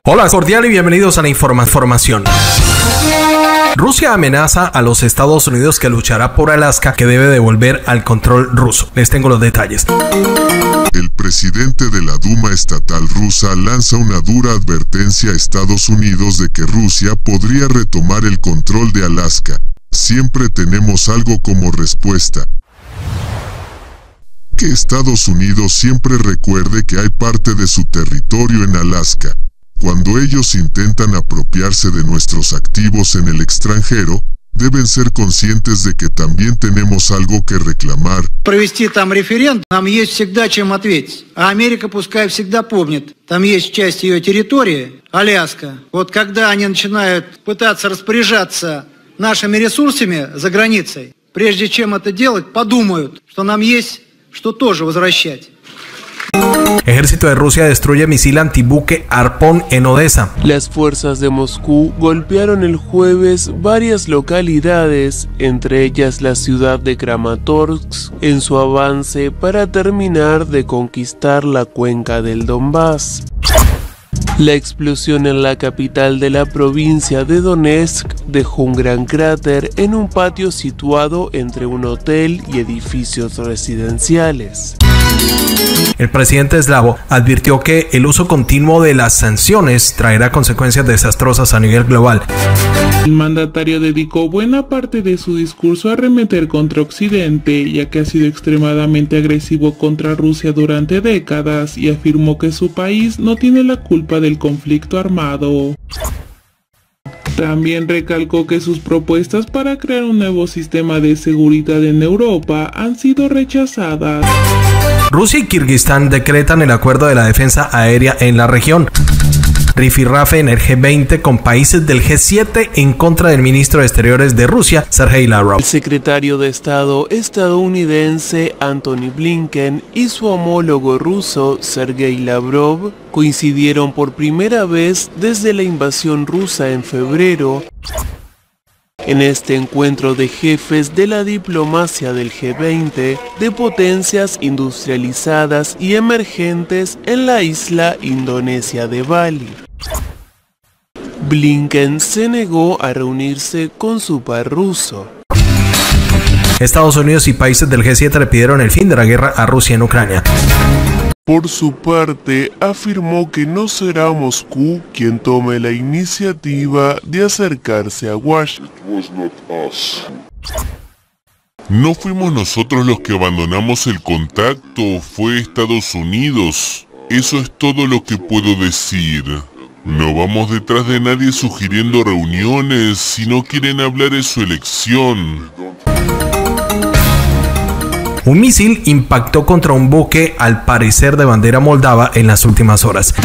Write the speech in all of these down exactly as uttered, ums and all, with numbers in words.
Hola, cordial y bienvenidos a la informa información. Rusia amenaza a los Estados Unidos que luchará por Alaska, que debe devolver al control ruso. Les tengo los detalles. El presidente de la Duma estatal rusa lanza una dura advertencia a Estados Unidos de que Rusia podría retomar el control de Alaska. Siempre tenemos algo como respuesta. Que Estados Unidos siempre recuerde que hay parte de su territorio en Alaska. Cuando ellos intentan apropiarse de nuestros activos en el extranjero, deben ser conscientes de que también tenemos algo que reclamar. Провести там референдум, нам есть всегда чем ответить. А Америка пускай всегда помнит, там есть часть ее территории, Аляска. Вот когда они начинают пытаться распоряжаться нашими ресурсами за границей, прежде чем это делать, подумают, что нам есть что тоже возвращать. Ejército de Rusia destruye misil antibuque Harpoon en Odessa. Las fuerzas de Moscú golpearon el jueves varias localidades, entre ellas la ciudad de Kramatorsk, en su avance para terminar de conquistar la cuenca del Donbass. La explosión en la capital de la provincia de Donetsk dejó un gran cráter en un patio situado entre un hotel y edificios residenciales. El presidente eslavo advirtió que el uso continuo de las sanciones traerá consecuencias desastrosas a nivel global. El mandatario dedicó buena parte de su discurso a arremeter contra Occidente, ya que ha sido extremadamente agresivo contra Rusia durante décadas, y afirmó que su país no tiene la culpa del conflicto armado. También recalcó que sus propuestas para crear un nuevo sistema de seguridad en Europa han sido rechazadas. Rusia y Kirguistán decretan el acuerdo de la defensa aérea en la región. Rifirrafe en el G veinte con países del G siete en contra del ministro de Exteriores de Rusia, Sergei Lavrov. El secretario de Estado estadounidense Antony Blinken y su homólogo ruso Sergei Lavrov coincidieron por primera vez desde la invasión rusa en febrero. En este encuentro de jefes de la diplomacia del G veinte, de potencias industrializadas y emergentes en la isla indonesia de Bali. Blinken se negó a reunirse con su par ruso. Estados Unidos y países del G siete le pidieron el fin de la guerra a Rusia en Ucrania. Por su parte, afirmó que no será Moscú quien tome la iniciativa de acercarse a Washington. No fuimos nosotros los que abandonamos el contacto, fue Estados Unidos. Eso es todo lo que puedo decir. No vamos detrás de nadie sugiriendo reuniones, si no quieren hablar de su elección. Un misil impactó contra un buque, al parecer de bandera moldava, en las últimas horas.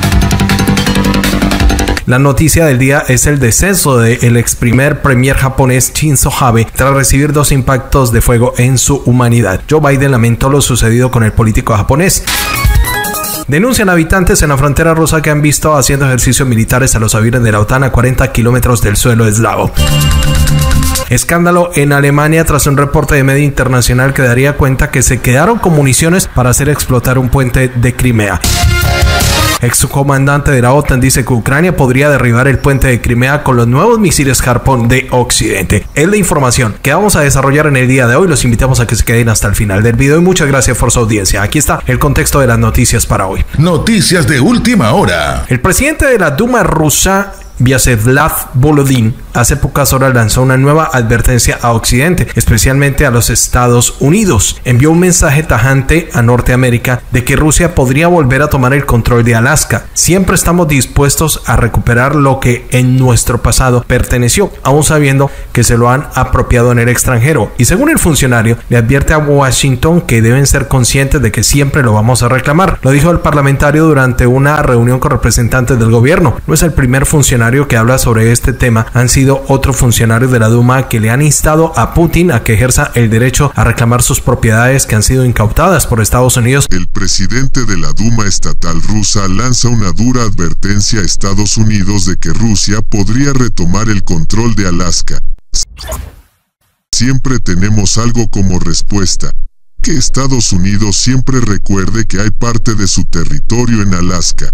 La noticia del día es el deceso del ex primer premier japonés Shinzo Abe tras recibir dos impactos de fuego en su humanidad. Joe Biden lamentó lo sucedido con el político japonés. Denuncian habitantes en la frontera rusa que han visto haciendo ejercicios militares a los aviones de la OTAN a cuarenta kilómetros del suelo eslavo. Escándalo en Alemania tras un reporte de medio internacional que daría cuenta que se quedaron con municiones para hacer explotar un puente de Crimea. Excomandante de la OTAN dice que Ucrania podría derribar el puente de Crimea con los nuevos misiles Harpoon de Occidente. Es la información que vamos a desarrollar en el día de hoy. Los invitamos a que se queden hasta el final del video y muchas gracias por su audiencia. Aquí está el contexto de las noticias para hoy. Noticias de última hora. El presidente de la Duma rusa, Vyacheslav Volodin, hace pocas horas lanzó una nueva advertencia a Occidente, especialmente a los Estados Unidos. Envió un mensaje tajante a Norteamérica de que Rusia podría volver a tomar el control de Alaska. Siempre estamos dispuestos a recuperar lo que en nuestro pasado perteneció, aún sabiendo que se lo han apropiado en el extranjero. Y según el funcionario, le advierte a Washington que deben ser conscientes de que siempre lo vamos a reclamar. Lo dijo el parlamentario durante una reunión con representantes del gobierno. No es el primer funcionario que habla sobre este tema. Han sido otros funcionarios de la Duma que le han instado a Putin a que ejerza el derecho a reclamar sus propiedades que han sido incautadas por Estados Unidos. El presidente de la Duma estatal rusa lanza una dura advertencia a Estados Unidos de que Rusia podría retomar el control de Alaska. Siempre tenemos algo como respuesta. Que Estados Unidos siempre recuerde que hay parte de su territorio en Alaska.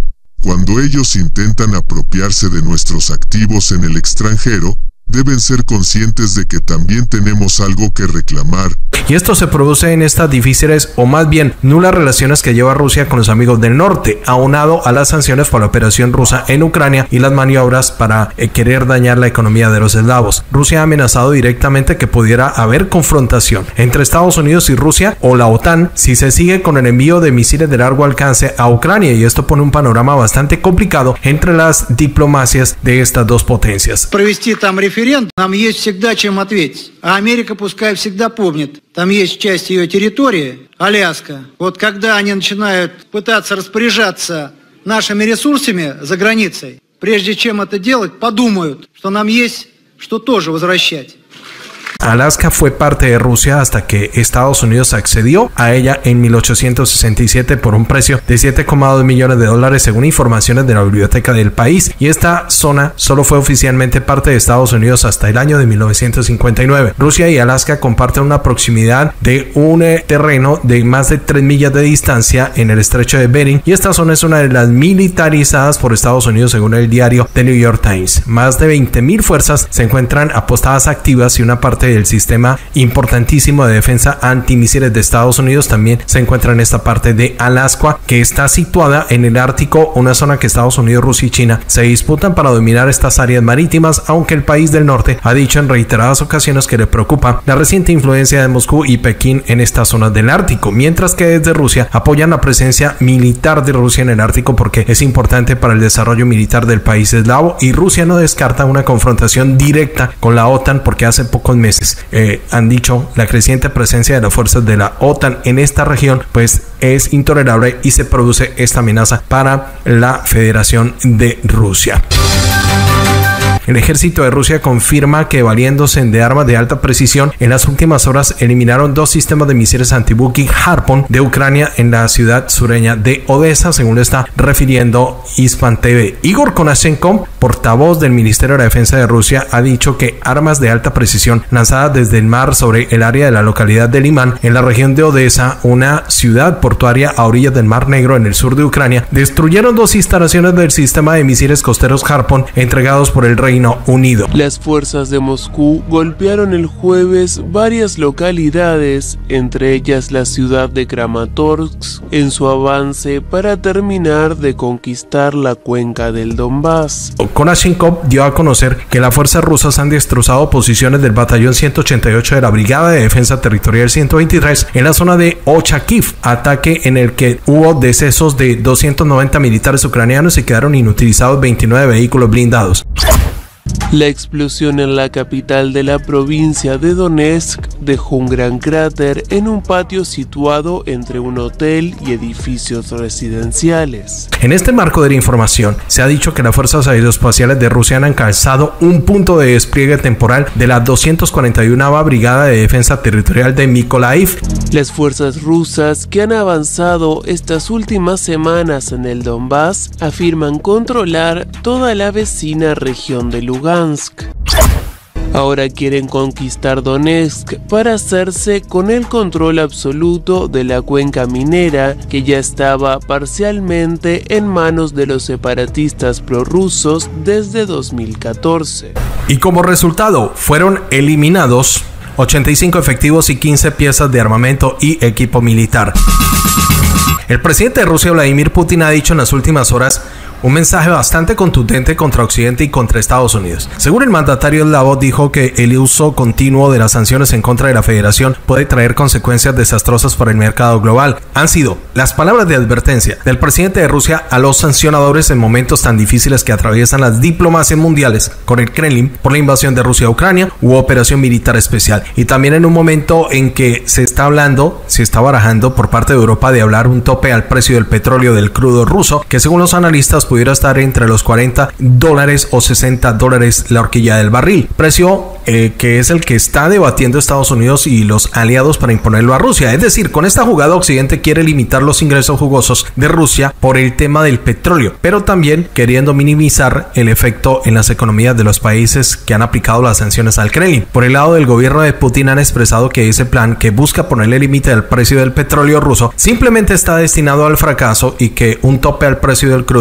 Cuando ellos intentan apropiarse de nuestros activos en el extranjero, deben ser conscientes de que también tenemos algo que reclamar. Y esto se produce en estas difíciles o más bien nulas relaciones que lleva Rusia con los amigos del norte, aunado a las sanciones por la operación rusa en Ucrania y las maniobras para eh, querer dañar la economía de los eslavos. Rusia ha amenazado directamente que pudiera haber confrontación entre Estados Unidos y Rusia o la OTAN si se sigue con el envío de misiles de largo alcance a Ucrania, y esto pone un panorama bastante complicado entre las diplomacias de estas dos potencias. Провести там референдум, нам есть всегда чем ответить. А Америка пускай всегда помнит. Там есть часть ее территории, Аляска. Вот когда они начинают пытаться распоряжаться нашими ресурсами за границей, прежде чем это делать, подумают, что нам есть что тоже возвращать. Alaska fue parte de Rusia hasta que Estados Unidos accedió a ella en mil ochocientos sesenta y siete por un precio de siete coma dos millones de dólares según informaciones de la biblioteca del país, y esta zona solo fue oficialmente parte de Estados Unidos hasta el año de mil novecientos cincuenta y nueve. Rusia y Alaska comparten una proximidad de un eh, terreno de más de tres millas de distancia en el estrecho de Bering, y esta zona es una de las militarizadas por Estados Unidos según el diario The New York Times. Más de veinte mil fuerzas se encuentran apostadas activas y una parte del sistema importantísimo de defensa antimisiles de Estados Unidos también se encuentra en esta parte de Alaska, que está situada en el Ártico, una zona que Estados Unidos, Rusia y China se disputan para dominar estas áreas marítimas, aunque el país del norte ha dicho en reiteradas ocasiones que le preocupa la reciente influencia de Moscú y Pekín en estas zonas del Ártico, mientras que desde Rusia apoyan la presencia militar de Rusia en el Ártico porque es importante para el desarrollo militar del país eslavo, y Rusia no descarta una confrontación directa con la OTAN porque hace pocos meses Eh, han dicho la creciente presencia de las fuerzas de la OTAN en esta región pues es intolerable y se produce esta amenaza para la Federación de Rusia. El ejército de Rusia confirma que, valiéndose de armas de alta precisión, en las últimas horas eliminaron dos sistemas de misiles antibuque Harpoon de Ucrania en la ciudad sureña de Odessa, según lo está refiriendo Ispan T V. Igor Konashenkov, portavoz del Ministerio de la Defensa de Rusia, ha dicho que armas de alta precisión lanzadas desde el mar sobre el área de la localidad de Liman, en la región de Odessa, una ciudad portuaria a orillas del Mar Negro en el sur de Ucrania, destruyeron dos instalaciones del sistema de misiles costeros Harpoon entregados por el Reino Unido. Las fuerzas de Moscú golpearon el jueves varias localidades, entre ellas la ciudad de Kramatorsk, en su avance para terminar de conquistar la cuenca del Donbass. Konashenkov dio a conocer que las fuerzas rusas han destrozado posiciones del batallón ciento ochenta y ocho de la Brigada de Defensa Territorial ciento veintitrés en la zona de Ochakiv, ataque en el que hubo decesos de doscientos noventa militares ucranianos y quedaron inutilizados veintinueve vehículos blindados. La explosión en la capital de la provincia de Donetsk dejó un gran cráter en un patio situado entre un hotel y edificios residenciales. En este marco de la información, se ha dicho que las fuerzas aeroespaciales de Rusia han alcanzado un punto de despliegue temporal de la doscientos cuarenta y una Brigada de Defensa Territorial de Mykolaiv. Las fuerzas rusas que han avanzado estas últimas semanas en el Donbass afirman controlar toda la vecina región de Lugansk. Ahora quieren conquistar Donetsk para hacerse con el control absoluto de la cuenca minera, que ya estaba parcialmente en manos de los separatistas prorrusos desde dos mil catorce. Y como resultado, fueron eliminados ochenta y cinco efectivos y quince piezas de armamento y equipo militar. El presidente de Rusia, Vladimir Putin, ha dicho en las últimas horas un mensaje bastante contundente contra Occidente y contra Estados Unidos. Según el mandatario eslavo, dijo que el uso continuo de las sanciones en contra de la Federación puede traer consecuencias desastrosas para el mercado global. Han sido las palabras de advertencia del presidente de Rusia a los sancionadores en momentos tan difíciles que atraviesan las diplomacias mundiales con el Kremlin por la invasión de Rusia a Ucrania u operación militar especial. Y también en un momento en que se está hablando, se está barajando por parte de Europa de hablar un tope al precio del petróleo del crudo ruso, que según los analistas pudiera estar entre los cuarenta dólares o sesenta dólares la horquilla del barril, precio eh, que es el que está debatiendo Estados Unidos y los aliados para imponerlo a Rusia. Es decir, con esta jugada Occidente quiere limitar los ingresos jugosos de Rusia por el tema del petróleo, pero también queriendo minimizar el efecto en las economías de los países que han aplicado las sanciones al Kremlin. Por el lado del gobierno de Putin han expresado que ese plan, que busca ponerle límite al precio del petróleo ruso, simplemente está destinado al fracaso y que un tope al precio del crudo no va a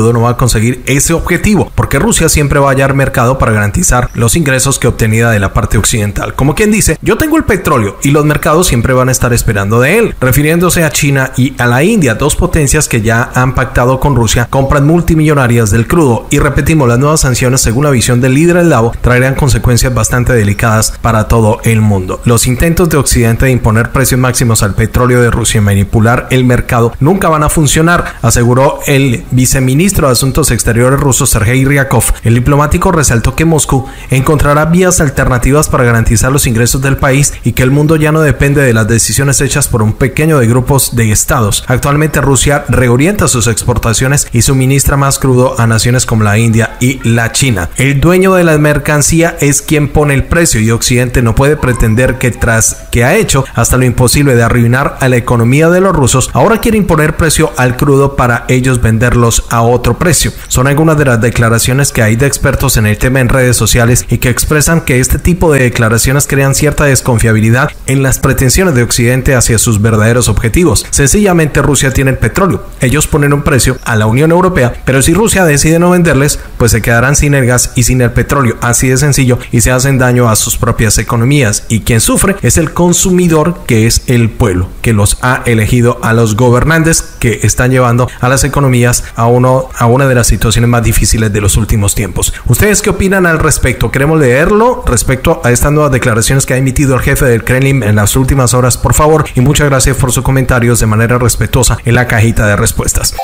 conseguir ese objetivo, porque Rusia siempre va a hallar mercado para garantizar los ingresos que obtenía de la parte occidental. Como quien dice, yo tengo el petróleo y los mercados siempre van a estar esperando de él, refiriéndose a China y a la India, dos potencias que ya han pactado con Rusia compras multimillonarias del crudo. Y repetimos, las nuevas sanciones, según la visión del líder eslavo, traerán consecuencias bastante delicadas para todo el mundo. Los intentos de Occidente de imponer precios máximos al petróleo de Rusia y manipular el mercado nunca van a funcionar, aseguró el viceministro de Asuntos Exteriores ruso Sergei Ryakov. El diplomático resaltó que Moscú encontrará vías alternativas para garantizar los ingresos del país y que el mundo ya no depende de las decisiones hechas por un pequeño de grupos de estados. Actualmente Rusia reorienta sus exportaciones y suministra más crudo a naciones como la India y la China. El dueño de la mercancía es quien pone el precio y Occidente no puede pretender que tras que ha hecho hasta lo imposible de arruinar a la economía de los rusos, ahora quiere imponer precio al crudo para ellos venderlos a otro precio. Son algunas de las declaraciones que hay de expertos en el tema en redes sociales y que expresan que este tipo de declaraciones crean cierta desconfiabilidad en las pretensiones de Occidente hacia sus verdaderos objetivos. Sencillamente Rusia tiene el petróleo, ellos ponen un precio a la Unión Europea, pero si Rusia decide no venderles, pues se quedarán sin el gas y sin el petróleo, así de sencillo, y se hacen daño a sus propias economías, y quien sufre es el consumidor, que es el pueblo, que los ha elegido a los gobernantes que están llevando a las economías a, uno, a una de las situaciones más difíciles de los últimos tiempos. ¿Ustedes qué opinan al respecto? Queremos leerlo respecto a estas nuevas declaraciones que ha emitido el jefe del Kremlin en las últimas horas, por favor, y muchas gracias por sus comentarios de manera respetuosa en la cajita de respuestas.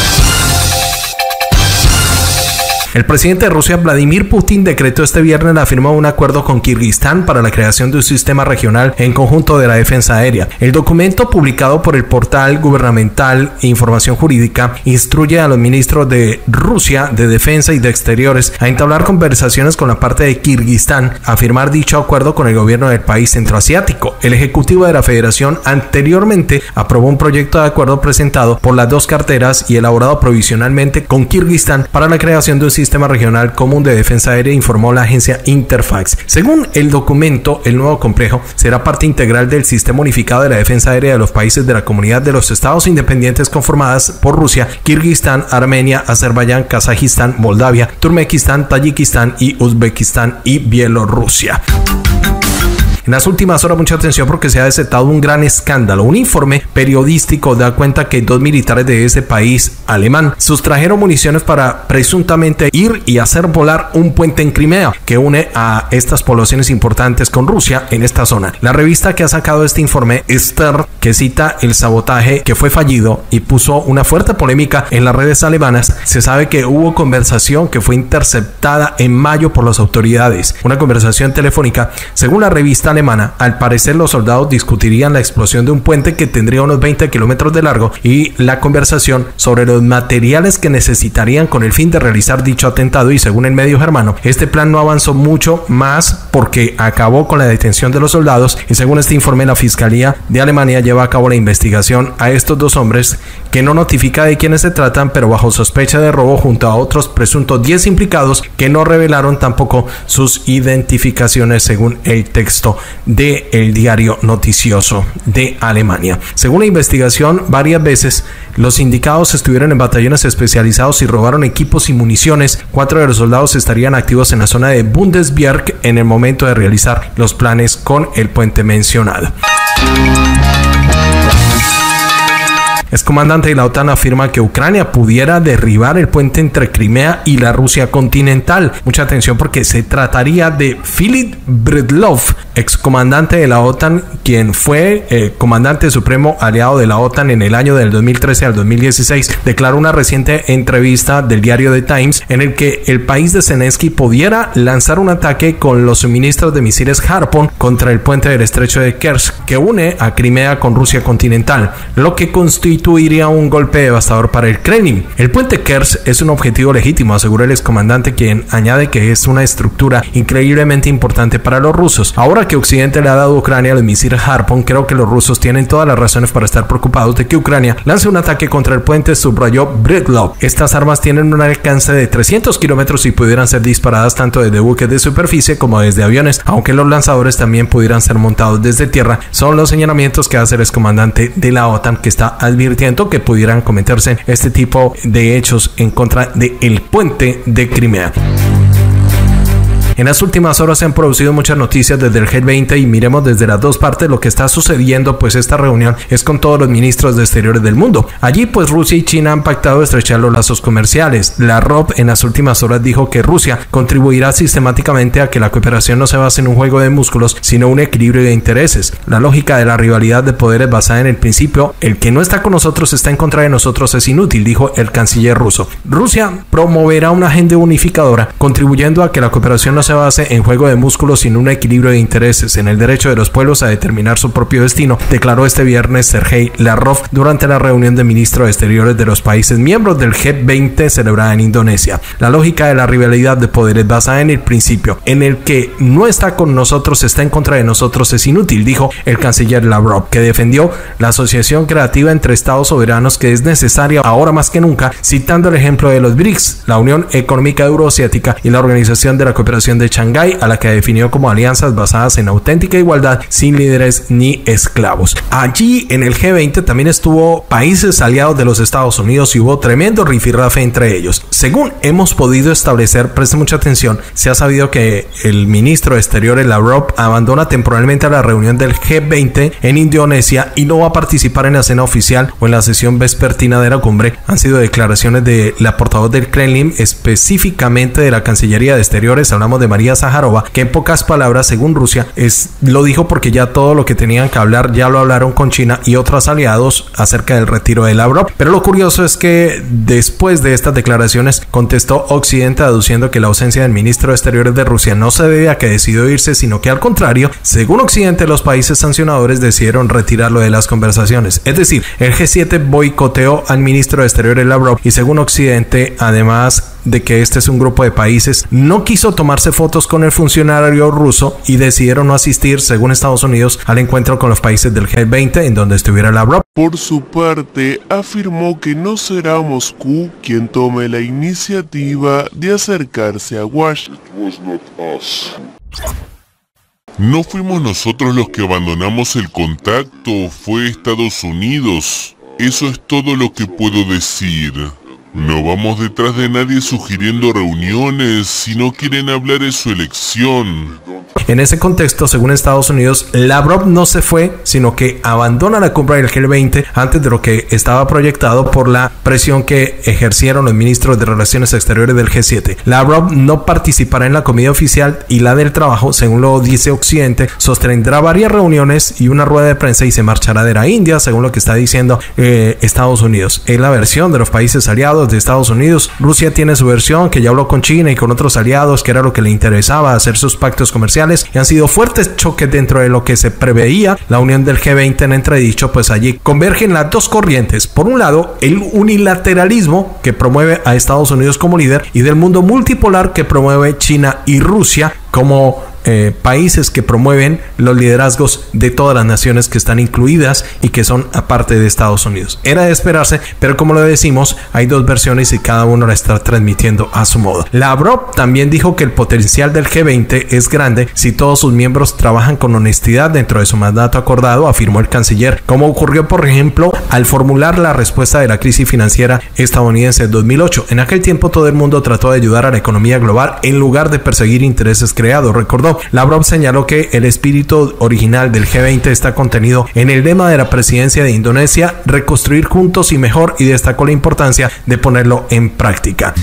El presidente de Rusia, Vladimir Putin, decretó este viernes la firma de un acuerdo con Kirguistán para la creación de un sistema regional en conjunto de la defensa aérea. El documento, publicado por el portal gubernamental Información Jurídica, instruye a los ministros de Rusia de Defensa y de Exteriores a entablar conversaciones con la parte de Kirguistán a firmar dicho acuerdo con el gobierno del país centroasiático. El ejecutivo de la federación anteriormente aprobó un proyecto de acuerdo presentado por las dos carteras y elaborado provisionalmente con Kirguistán para la creación de un sistema Sistema Regional Común de Defensa Aérea, informó la agencia Interfax. Según el documento, el nuevo complejo será parte integral del Sistema Unificado de la Defensa Aérea de los países de la Comunidad de los Estados Independientes conformadas por Rusia, Kirguistán, Armenia, Azerbaiyán, Kazajistán, Moldavia, Turkmenistán, Tayikistán y Uzbekistán y Bielorrusia. En las últimas horas, mucha atención porque se ha desatado un gran escándalo. Un informe periodístico da cuenta que dos militares de ese país alemán sustrajeron municiones para presuntamente ir y hacer volar un puente en Crimea que une a estas poblaciones importantes con Rusia en esta zona. La revista que ha sacado este informe, Stern, que cita el sabotaje que fue fallido y puso una fuerte polémica en las redes alemanas, se sabe que hubo conversación que fue interceptada en mayo por las autoridades. Una conversación telefónica, según la revista alemana. Al parecer, los soldados discutirían la explosión de un puente que tendría unos veinte kilómetros de largo y la conversación sobre los materiales que necesitarían con el fin de realizar dicho atentado. Y según el medio germano, este plan no avanzó mucho más porque acabó con la detención de los soldados, y según este informe, la Fiscalía de Alemania lleva a cabo la investigación a estos dos hombres, que no notifica de quiénes se tratan, pero bajo sospecha de robo junto a otros presuntos diez implicados que no revelaron tampoco sus identificaciones, según el texto de el diario noticioso de Alemania. Según la investigación, varias veces los indicados estuvieron en batallones especializados y robaron equipos y municiones. Cuatro de los soldados estarían activos en la zona de Bundeswehr en el momento de realizar los planes con el puente mencionado. Excomandante de la OTAN afirma que Ucrania pudiera derribar el puente entre Crimea y la Rusia continental. Mucha atención porque se trataría de Filip Bredlov, excomandante de la OTAN, quien fue el comandante supremo aliado de la OTAN en el año del dos mil trece al dos mil dieciséis. Declaró una reciente entrevista del diario The Times en el que el país de Zelensky pudiera lanzar un ataque con los suministros de misiles Harpoon contra el puente del estrecho de Kerch, que une a Crimea con Rusia continental, lo que constituye iría un golpe devastador para el Kremlin. El puente Kerch es un objetivo legítimo, aseguró el excomandante, quien añade que es una estructura increíblemente importante para los rusos. Ahora que Occidente le ha dado a Ucrania los misiles Harpoon, creo que los rusos tienen todas las razones para estar preocupados de que Ucrania lance un ataque contra el puente, subrayó Bredlov. Estas armas tienen un alcance de trescientos kilómetros y pudieran ser disparadas tanto desde buques de superficie como desde aviones, aunque los lanzadores también pudieran ser montados desde tierra. Son los señalamientos que hace el excomandante de la OTAN, que está advirtiendo advirtiendo que pudieran cometerse este tipo de hechos en contra del puente de Crimea. En las últimas horas se han producido muchas noticias desde el G veinte y miremos desde las dos partes lo que está sucediendo, pues esta reunión es con todos los ministros de exteriores del mundo. Allí pues Rusia y China han pactado estrechar los lazos comerciales. Lavrov en las últimas horas dijo que Rusia contribuirá sistemáticamente a que la cooperación no se base en un juego de músculos, sino un equilibrio de intereses. La lógica de la rivalidad de poderes basada en el principio, el que no está con nosotros está en contra de nosotros es inútil, dijo el canciller ruso. Rusia promoverá una agenda unificadora, contribuyendo a que la cooperación no se base en juego de músculos sino un equilibrio de intereses en el derecho de los pueblos a determinar su propio destino, declaró este viernes Sergei Lavrov durante la reunión de ministros de exteriores de los países miembros del G veinte celebrada en Indonesia. La lógica de la rivalidad de poderes basada en el principio en el que no está con nosotros está en contra de nosotros es inútil, dijo el canciller Lavrov, que defendió la asociación creativa entre estados soberanos que es necesaria ahora más que nunca, citando el ejemplo de los B R I C S, la Unión Económica Euroasiática y la Organización de la Cooperación de Shanghái, a la que definió como alianzas basadas en auténtica igualdad, sin líderes ni esclavos. Allí en el G veinte también estuvo países aliados de los Estados Unidos y hubo tremendo rifirrafe entre ellos. Según hemos podido establecer, preste mucha atención, se ha sabido que el ministro de Exteriores Lavrov abandona temporalmente la reunión del G veinte en Indonesia y no va a participar en la cena oficial o en la sesión vespertina de la cumbre. Han sido declaraciones de la portavoz del Kremlin, específicamente de la Cancillería de Exteriores. Hablamos de María Zaharova, que en pocas palabras, según Rusia, es, lo dijo porque ya todo lo que tenían que hablar ya lo hablaron con China y otros aliados acerca del retiro de Lavrov. Pero lo curioso es que después de estas declaraciones contestó Occidente aduciendo que la ausencia del ministro de Exteriores de Rusia no se debe a que decidió irse, sino que al contrario, según Occidente, los países sancionadores decidieron retirarlo de las conversaciones. Es decir, el G siete boicoteó al ministro de Exteriores Lavrov y según Occidente, además de que este es un grupo de países, no quiso tomarse fotos con el funcionario ruso y decidieron no asistir, según Estados Unidos, al encuentro con los países del G veinte en donde estuviera Lavrov. Por su parte, afirmó que no será Moscú quien tome la iniciativa de acercarse a Washington. No fuimos nosotros los que abandonamos el contacto, fue Estados Unidos. Eso es todo lo que puedo decir. No vamos detrás de nadie sugiriendo reuniones, si no quieren hablar de su elección. En ese contexto, según Estados Unidos, Lavrov no se fue, sino que abandona la cumbre del G veinte antes de lo que estaba proyectado por la presión que ejercieron los ministros de Relaciones Exteriores del G siete. Lavrov no participará en la comida oficial y la del trabajo, según lo dice Occidente, sostendrá varias reuniones y una rueda de prensa y se marchará de la India, según lo que está diciendo eh, Estados Unidos. Es la versión de los países aliados de Estados Unidos. Rusia tiene su versión, que ya habló con China y con otros aliados, que era lo que le interesaba, hacer sus pactos comerciales, y han sido fuertes choques dentro de lo que se preveía la unión del G veinte en entredicho, pues allí convergen las dos corrientes. Por un lado, el unilateralismo que promueve a Estados Unidos como líder y del mundo multipolar que promueve China y Rusia como Eh, países que promueven los liderazgos de todas las naciones que están incluidas y que son aparte de Estados Unidos. Era de esperarse, pero como lo decimos, hay dos versiones y cada uno la está transmitiendo a su modo. Lavrov también dijo que el potencial del G veinte es grande si todos sus miembros trabajan con honestidad dentro de su mandato acordado, afirmó el canciller, como ocurrió por ejemplo al formular la respuesta de la crisis financiera estadounidense en dos mil ocho. En aquel tiempo todo el mundo trató de ayudar a la economía global en lugar de perseguir intereses creados, recordó. Lavrov señaló que el espíritu original del G veinte está contenido en el lema de la presidencia de Indonesia, reconstruir juntos y mejor, y destacó la importancia de ponerlo en práctica.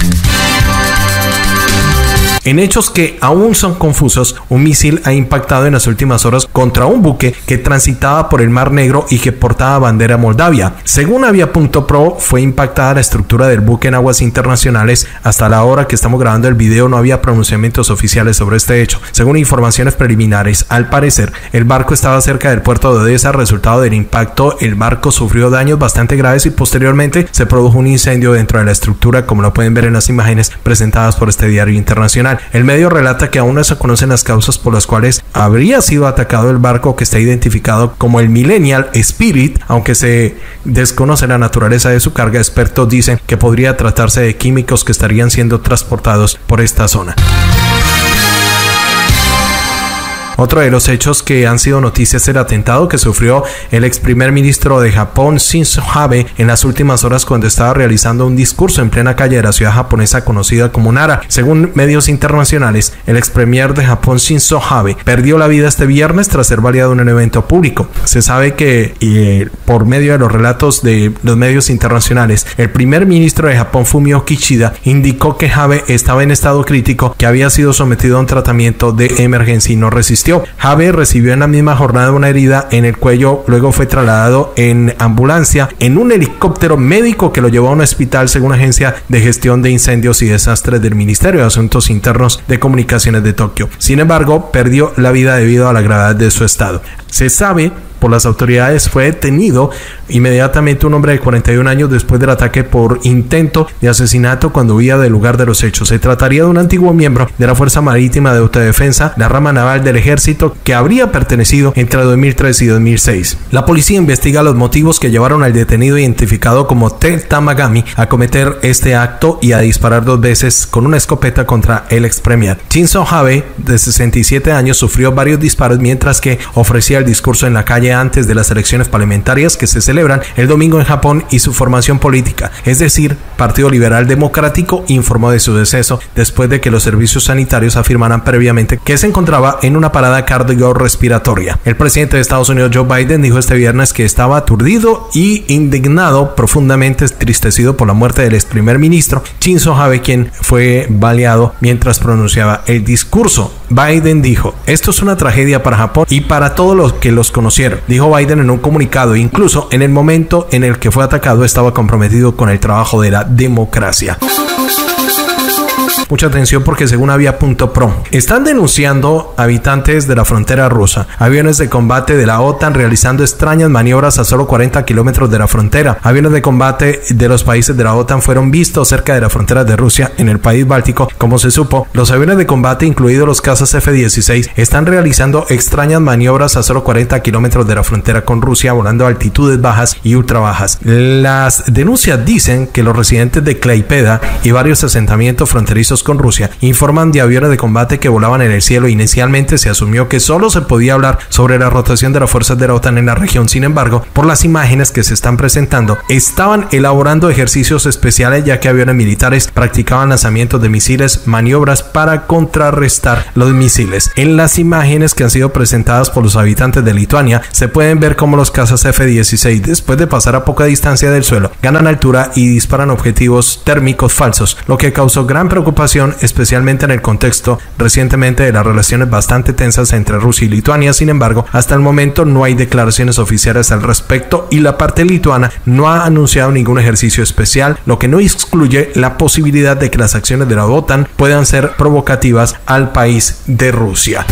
En hechos que aún son confusos, un misil ha impactado en las últimas horas contra un buque que transitaba por el Mar Negro y que portaba bandera Moldavia. Según Avia punto pro, fue impactada la estructura del buque en aguas internacionales. Hasta la hora que estamos grabando el video no había pronunciamientos oficiales sobre este hecho. Según informaciones preliminares, al parecer, el barco estaba cerca del puerto de Odessa. Resultado del impacto, el barco sufrió daños bastante graves y posteriormente se produjo un incendio dentro de la estructura, como lo pueden ver en las imágenes presentadas por este diario internacional. El medio relata que aún no se conocen las causas por las cuales habría sido atacado el barco, que está identificado como el Millennial Spirit, aunque se desconoce la naturaleza de su carga. Expertos dicen que podría tratarse de químicos que estarían siendo transportados por esta zona. Otro de los hechos que han sido noticias es el atentado que sufrió el ex primer ministro de Japón, Shinzo Abe, en las últimas horas cuando estaba realizando un discurso en plena calle de la ciudad japonesa conocida como Nara. Según medios internacionales, el ex premier de Japón, Shinzo Abe, perdió la vida este viernes tras ser baleado en un evento público. Se sabe que eh, por medio de los relatos de los medios internacionales, el primer ministro de Japón, Fumio Kishida, indicó que Abe estaba en estado crítico, que había sido sometido a un tratamiento de emergencia y no resistió. Abe recibió en la misma jornada una herida en el cuello, luego fue trasladado en ambulancia en un helicóptero médico que lo llevó a un hospital, según la agencia de gestión de incendios y desastres del Ministerio de Asuntos Internos de Comunicaciones de Tokio. Sin embargo, perdió la vida debido a la gravedad de su estado. Se sabe por las autoridades fue detenido inmediatamente un hombre de cuarenta y un años después del ataque por intento de asesinato cuando huía del lugar de los hechos. Se trataría de un antiguo miembro de la Fuerza Marítima de Autodefensa, la rama naval del ejército, que habría pertenecido entre dos mil tres y dos mil seis. La policía investiga los motivos que llevaron al detenido identificado como Ted Tamagami a cometer este acto y a disparar dos veces con una escopeta contra el ex premier. Shinzo Abe, de sesenta y siete años, sufrió varios disparos mientras que ofrecía el discurso en la calle antes de las elecciones parlamentarias que se celebran el domingo en Japón, y su formación política, es decir, Partido Liberal Democrático, informó de su deceso después de que los servicios sanitarios afirmaran previamente que se encontraba en una parada cardiorrespiratoria. El presidente de Estados Unidos, Joe Biden, dijo este viernes que estaba aturdido y indignado, profundamente entristecido por la muerte del ex primer ministro Shinzo Abe, quien fue baleado mientras pronunciaba el discurso. Biden dijo: "Esto es una tragedia para Japón y para todos los que los conocieron", dijo Biden en un comunicado. Incluso en el momento en el que fue atacado estaba comprometido con el trabajo de la democracia. Mucha atención, porque según Avia punto pro están denunciando habitantes de la frontera rusa aviones de combate de la OTAN realizando extrañas maniobras a solo cuarenta kilómetros de la frontera. Aviones de combate de los países de la OTAN fueron vistos cerca de la frontera de Rusia en el país báltico. Como se supo, los aviones de combate, incluidos los cazas F dieciséis, están realizando extrañas maniobras a solo cuarenta kilómetros de la frontera con Rusia, volando a altitudes bajas y ultra bajas. Las denuncias dicen que los residentes de Klaipeda y varios asentamientos fronterizos con Rusia informan de aviones de combate que volaban en el cielo. Inicialmente se asumió que solo se podía hablar sobre la rotación de las fuerzas de la OTAN en la región. Sin embargo, por las imágenes que se están presentando, estaban elaborando ejercicios especiales, ya que aviones militares practicaban lanzamientos de misiles, maniobras para contrarrestar los misiles. En las imágenes que han sido presentadas por los habitantes de Lituania, se pueden ver cómo los cazas F dieciséis, después de pasar a poca distancia del suelo, ganan altura y disparan objetivos térmicos falsos, lo que causó gran preocupación, especialmente en el contexto recientemente de las relaciones bastante tensas entre Rusia y Lituania. Sin embargo, hasta el momento no hay declaraciones oficiales al respecto y la parte lituana no ha anunciado ningún ejercicio especial, lo que no excluye la posibilidad de que las acciones de la OTAN puedan ser provocativas al país de Rusia.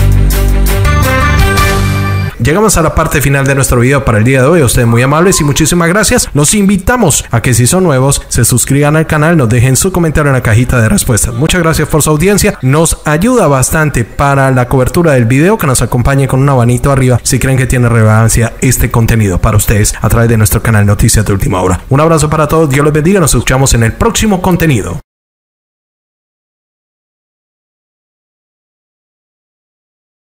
Llegamos a la parte final de nuestro video para el día de hoy. A ustedes muy amables y muchísimas gracias. Los invitamos a que, si son nuevos, se suscriban al canal, nos dejen su comentario en la cajita de respuestas. Muchas gracias por su audiencia. Nos ayuda bastante para la cobertura del video que nos acompañe con un abanito arriba si creen que tiene relevancia este contenido para ustedes a través de nuestro canal Noticias de Última Hora. Un abrazo para todos, Dios los bendiga, nos escuchamos en el próximo contenido.